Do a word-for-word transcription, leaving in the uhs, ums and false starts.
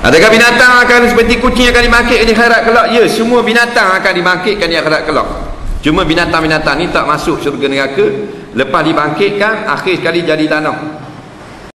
Adakah binatang akan seperti kucing akan dibangkitkan di akhirat kelak? Ya, semua binatang akan dibangkitkan di akhirat kelak. Cuma binatang-binatang ni tak masuk syurga neraka. Lepas dibangkitkan, akhir sekali jadi tanah.